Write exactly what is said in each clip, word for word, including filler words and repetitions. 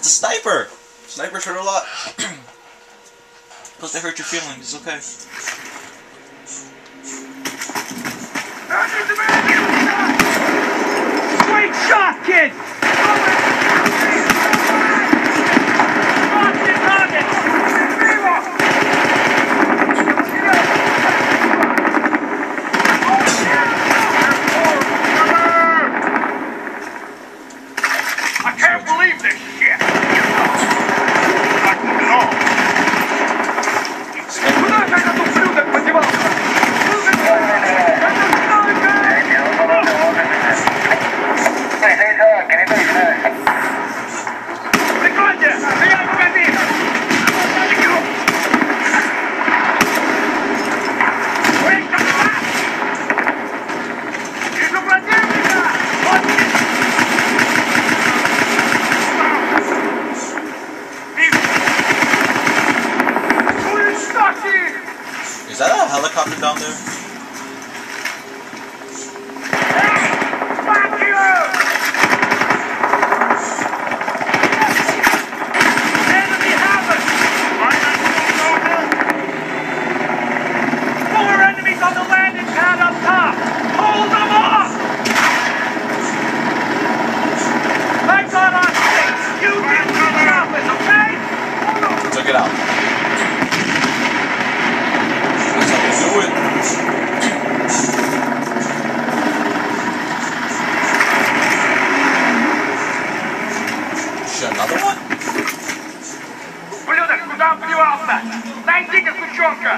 It's a sniper! Snipers hurt a lot. Plus they hurt your feelings, it's okay. Great shot, kid! I can't believe this shit! Not moving on. Куда же этот ублюдок подевался? Прикройте! Меня погоди! Вижу противника! Is that a helicopter down there? Fuck you! Enemy havoc! Four enemies on the landing pad up top! Hold them off! I got on six! You deal with the choppers, okay? Took it out. That's how you do it. Shit, another one? Ублюдок, куда он подевался? Найди-ка сучонка!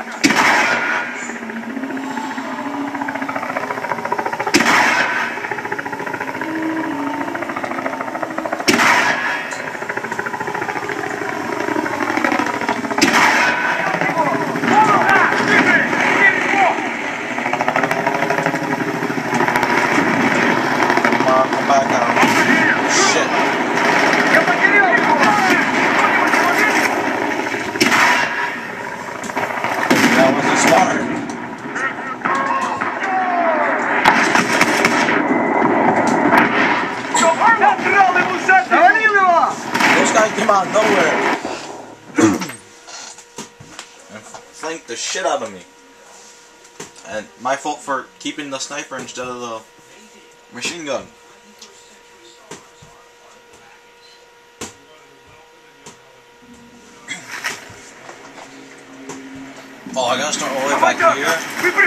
Came out of nowhere and flanked the shit out of me. And my fault for keeping the sniper instead of the machine gun. Oh, I gotta start all the way back here.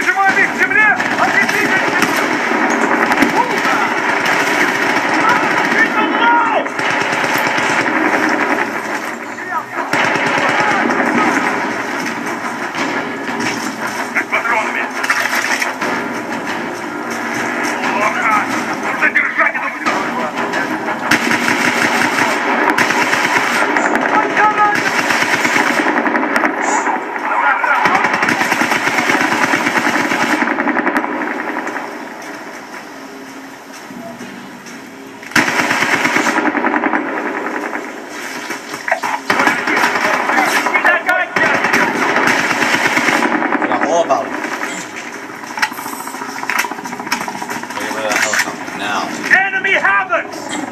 Enemy havoc!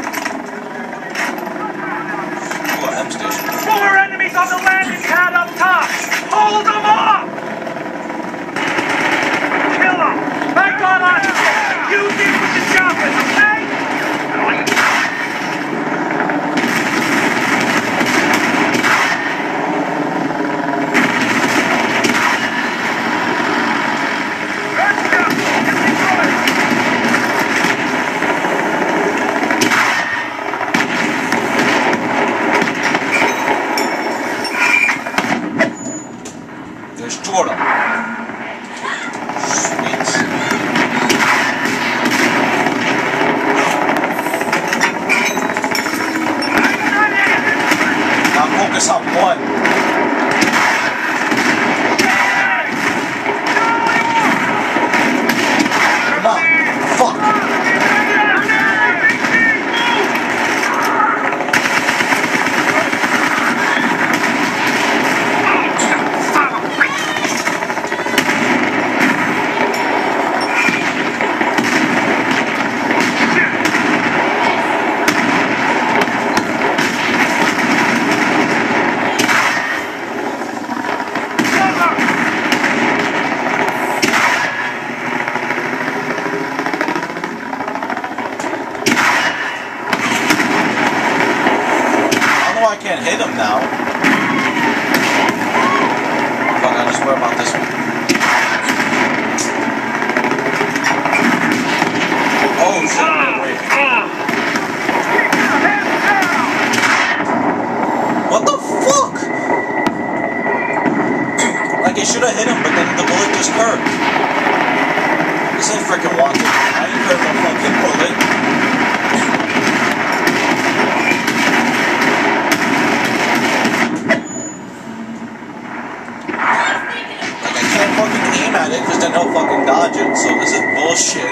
Four enemies on the landing pad up top! Hold them off! Kill them! Back on us! You deal with the choppers, okay? There's two of them. Sweet. can't hit him now. Fuck, I'll just worry about this one. Oh shit, wait. What the fuck? Like, it should have hit him, but then the bullet just curved. This ain't freaking wanted. I ain't curved no fucking bullet. Like, I can't fucking aim at it because then they'll fucking dodge it, so this is bullshit.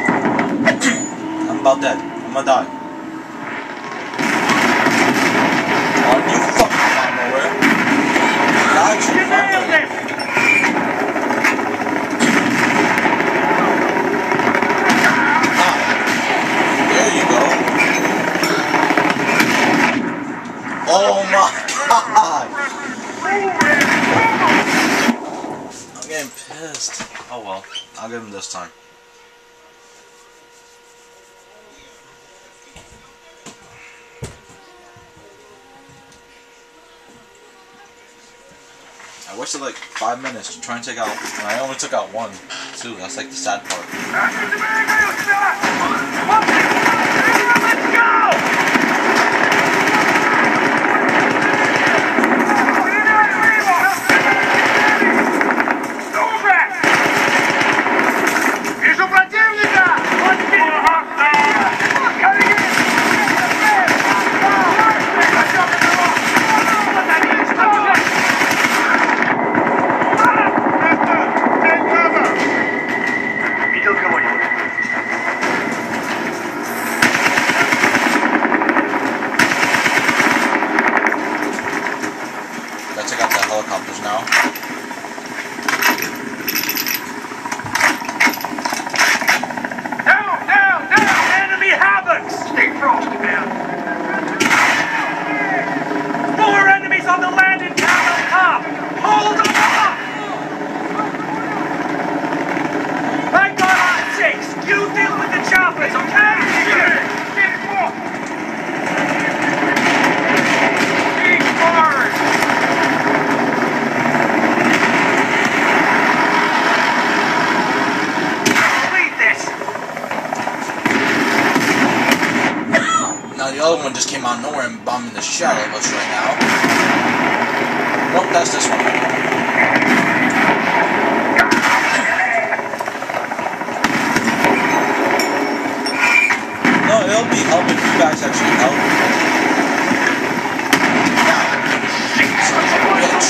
I'm about dead. I'm gonna die. Oh, you fucking out nowhere. Dodge you, fucker. There you go. Oh my god! I'm getting pissed. Oh well, I'll get him this time. I wasted like five minutes to try and take out, and I only took out one, too. That's like the sad part. Let's go! Let's check out the helicopters now. Down, down, down! Enemy havoc! Stay frosty, man. More enemies on the landing pad on top! Hold them up! I got on six! You deal with the choppers, okay? Get more! Keep forward! Now the other one just came out of nowhere and bombing the shit out of us right now. Nope, that's this one. No, it'll be helping if you guys actually help. Now, son of a bitch.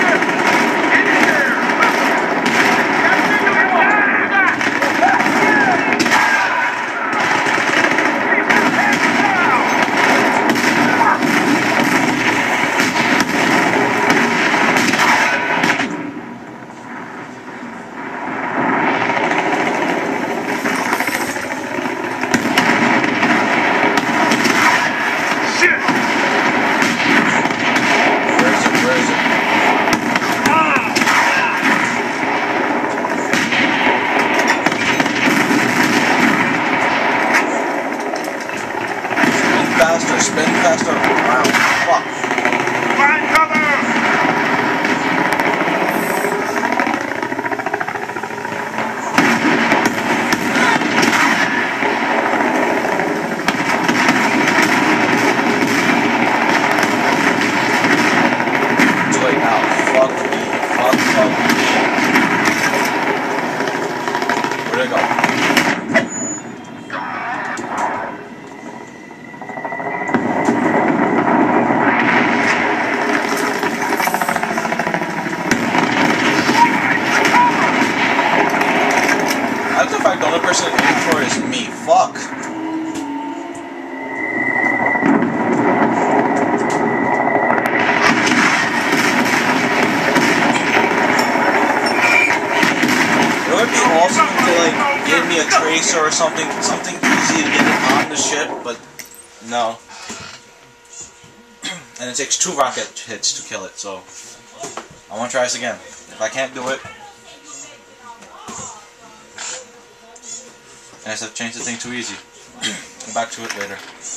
Faster, spin faster. Wow, fuck. Find cover! Too late now. Fuck me. Fuck, fuck me. Where'd it go? The fact the only person aiming for is me. Fuck. It would be awesome if they like gave me a tracer or something, something easy to get it on the ship, but no. And it takes two rocket hits to kill it, so I want to try this again. If I can't do it, I guess I've changed the thing too easy. Come back to it later.